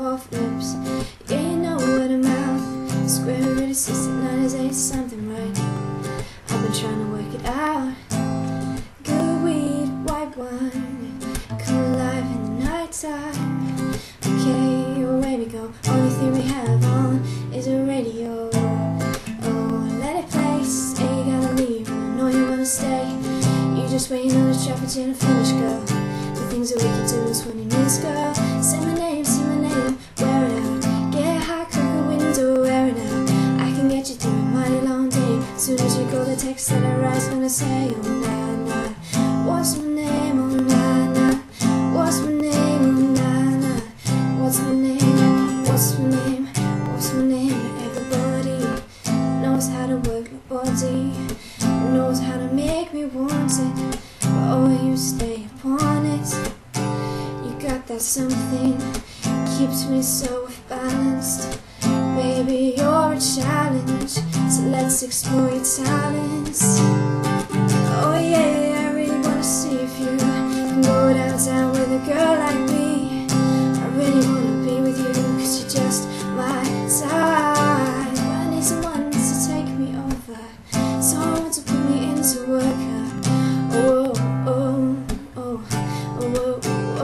off lips. Yeah, you know what a mouth. Square root of 69 is 8 something, right? I've been trying to work it out. Good weed, white wine, come alive in the nighttime. Okay, away we go. Only thing we have on is a radio. Oh, let it play. Say you gotta leave, I know you wanna stay. You just waiting on the traffic jam to finish, girl. The things that we can do is 20 minutes, girl. Say my name, wear it out. Get high, cook a window, wear it out. I can get you through a mighty long day. Soon as you go, the text that I write's gonna say, oh nah nah. What's my name, oh nah nah. What's my name, oh nah nah. What's my name, what's my name, what's my name? Everybody knows how to work my body, knows how to make me want it, but oh, you stay upon it. You got that something, keeps me so balanced. Baby, you're a challenge, so let's explore your talents. Oh yeah, I really wanna see if you can go downtown with a girl like me. I really wanna be with you, cause you're just my type. I need someone to take me over, someone to put me into work. Oh, oh, oh, oh, oh,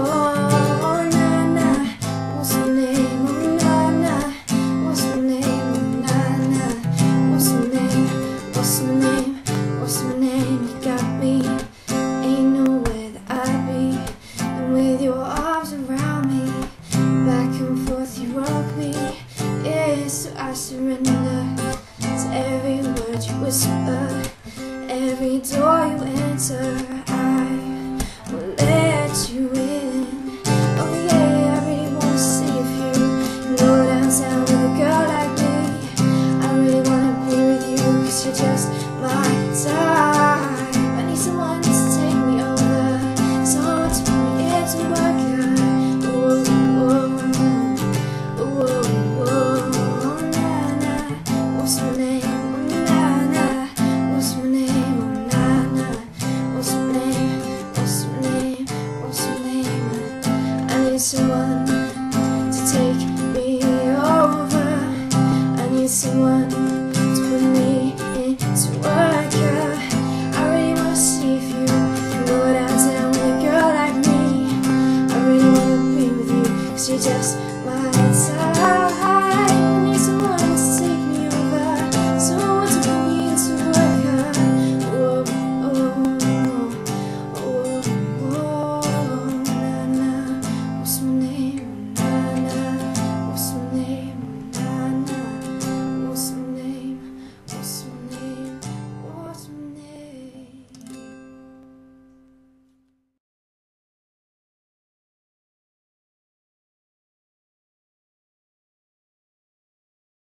oh, nah, nah. What's my name? Oh, nah, nah. What's my name? Oh, nah, nah. What's my name? What's my name? What's my name? You got me, ain't nowhere that I'd be. And with your arms around me, back and forth you rock me. Yeah, so I surrender to every word you whisper, every door you enter. I will let you in. Oh yeah, I really wanna see if you can go downtown with a girl like me. I really wanna be with you, cause you're just my type. I need someone to take me over, someone to put me into work. Oh, oh, oh, oh, oh, nah, nah. What's my name? Oh, nah, nah. What's my name? Oh, nah, nah. What's my name? What's my name? What's my name? I need someone to take me over. I need someone